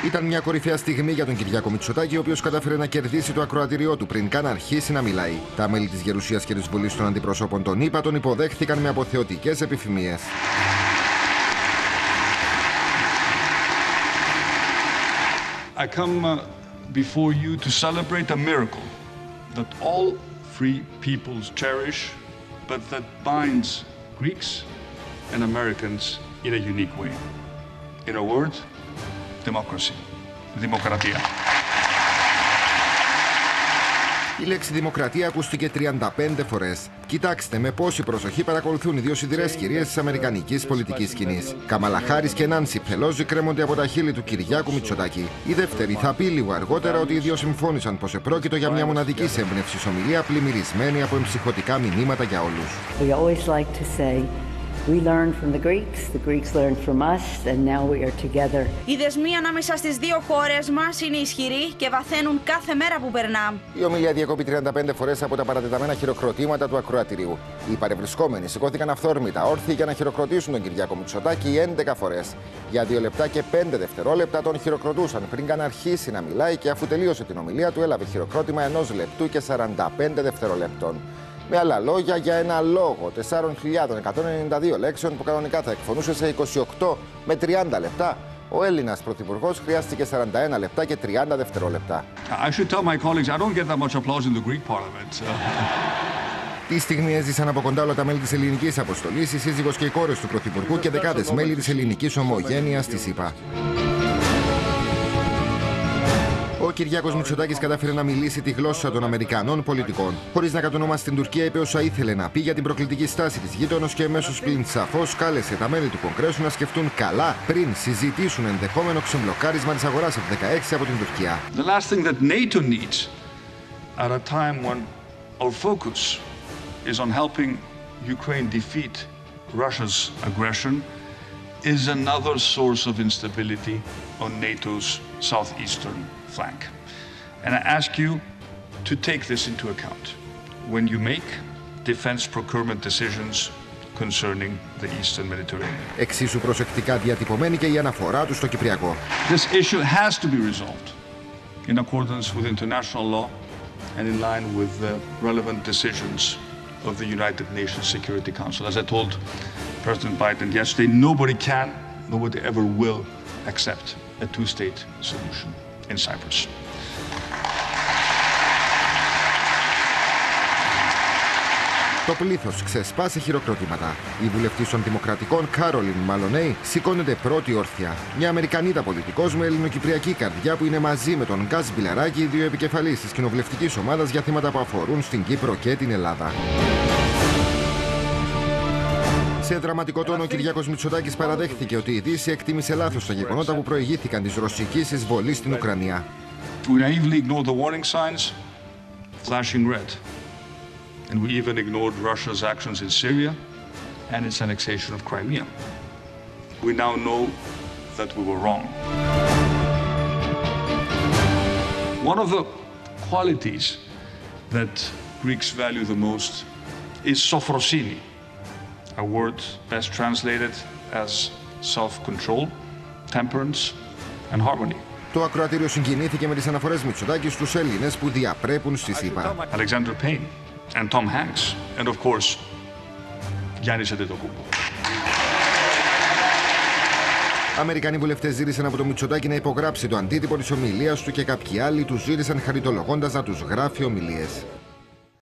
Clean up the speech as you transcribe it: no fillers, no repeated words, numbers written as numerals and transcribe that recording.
Ήταν μια κορυφαία στιγμή για τον Κυριάκο Μητσοτάκη, ο οποίος κατάφερε να κερδίσει το ακροατηριό του πριν καν αρχίσει να μιλάει. Τα μέλη της Γερουσίας και της Βουλής των Αντιπροσώπων των ΗΠΑ τον υποδέχθηκαν με αποθεωτικές επιφημίες. I come before you to celebrate a miracle that all free peoples cherish, but that binds Greeks and Americans in a unique way. In a word, democracy. Δημοκρατία. Η λέξη δημοκρατία ακούστηκε 35 φορές. Κοιτάξτε με πόση προσοχή παρακολουθούν οι δύο σιδηρές κυρίες της αμερικανικής πολιτικής σκηνής. Καμάλα Χάρις και Νάνσι Πελόζι κρέμονται από τα χείλη του Κυριάκου Μητσοτάκη. Η δεύτερη θα πει λίγο αργότερα ότι οι δύο συμφώνησαν πως επρόκειτο για μια μοναδική έμπνευσης ομιλία πλημμυρισμένη από εμψυχωτικά μηνύματα για όλους. We learned from the Greeks learned from us, and now we are together. Οι δεσμοί ανάμεσα στις δύο χώρες μας είναι ισχυροί και βαθαίνουν κάθε μέρα που περνά. Η ομιλία διεκόπη 35 φορές από τα παρατεταμένα χειροκροτήματα του ακροατηρίου. Οι παρευρισκόμενοι σηκώθηκαν αυθόρμητα όρθιοι για να χειροκροτήσουν τον Κυριάκο Μητσοτάκη 11 φορές. Για 2 λεπτά και 5 δευτερόλεπτα τον χειροκροτούσαν πριν καν αρχίσει να μιλάει και αφού τελείωσε την ομιλία του έλαβε χειροκρότημα 1 λεπτού και 45 δευτερολέπτων. Με άλλα λόγια, για ένα λόγο 4.192 λέξεων που κανονικά θα εκφωνούσε σε 28 με 30 λεπτά, ο Έλληνας Πρωθυπουργός χρειάστηκε 41 λεπτά και 30 δευτερόλεπτα. Τη στιγμή έζησαν από κοντά όλα τα μέλη της ελληνικής αποστολής, η σύζυγος και οι κόρες του Πρωθυπουργού και δεκάδες μέλη της ελληνικής ομογένειας της ΗΠΑ. Ο Κυριάκος Μητσοτάκης κατάφερε να μιλήσει τη γλώσσα των Αμερικανών πολιτικών. Χωρίς να κατονομάσει την Τουρκία, είπε όσα ήθελε να πει για την προκλητική στάση της γείτονος και εμέσως πλην σαφώς κάλεσε τα μέλη του Κογκρέσου να σκεφτούν καλά πριν συζητήσουν ενδεχόμενο ξεμπλοκάρισμα της αγοράς F-16 από την Τουρκία. The last thing that NATO needs at a time when our focus is on helping Ukraine defeat Russia's aggression is another source of instability on NATO's southeastern flank. And I ask you to take this into account when you make defense procurement decisions concerning the Eastern Mediterranean. Εξίσου προσεκτικά διατυπωμένη και η αναφορά του στο Κυπριακό. This issue has to be resolved in accordance with international law and in line with the relevant decisions of the United Nations Security Council. As I told President Biden yesterday, nobody ever will accept a two-state solution in Cyprus. Το πλήθος ξεσπάσε χειροκροτήματα. Η βουλευτής των Δημοκρατικών, Κάρολιν Μαλονέι, σηκώνεται πρώτη όρθια. Μια Αμερικανίδα πολιτικός με ελληνοκυπριακή καρδιά που είναι μαζί με τον Γκάζ Μπιλαράκη, οι δύο επικεφαλείς της κοινοβουλευτικής ομάδας για θέματα που αφορούν στην Κύπρο και την Ελλάδα. Σε δραματικό τόνο, ο Κυριάκος Μητσοτάκης παραδέχθηκε ότι η Δύση εκτίμησε λάθος τα γεγονότα που προηγήθηκαν της ρωσικής εισβολής στην Ουκρανία. We naively ignored the warning signs, flashing red. And we even ignored Russia's actions in Syria and its annexation of Crimea. We now know that we were wrong. One of the qualities that Greeks value the most is sophrosini, a word best translated as self-control, temperance and harmony. Το ακροατήριο συγκινήθηκε με τις αναφορές Μητσοτάκη στους Έλληνες που διαπρέπουν στη ΗΠΑ. Alexander Payne and Tom Hanks and of course Giannis Antetokounmpo. Αμερικανοί βουλευτές ζήτησαν από τον Μητσοτάκη να υπογράψει το αντίτυπο της ομιλίας του και κάποιοι άλλοι του ζήτησαν χαριτολογώντας να τους γράφει ομιλίες.